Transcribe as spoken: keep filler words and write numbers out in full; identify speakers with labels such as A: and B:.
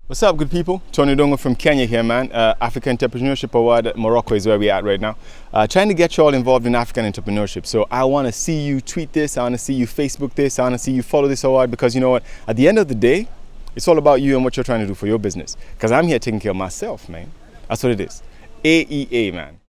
A: What's up, good people? Tonee Ndungu from Kenya here, man. Uh, African Entrepreneurship Award at Morocco is where we're at right now. Uh, trying to get you all involved in African entrepreneurship. So I want to see you tweet this, I want to see you Facebook this, I want to see you follow this award, because you know what? At the end of the day, it's all about you and what you're trying to do for your business. Because I'm here taking care of myself, man. That's what it is. A E A, man.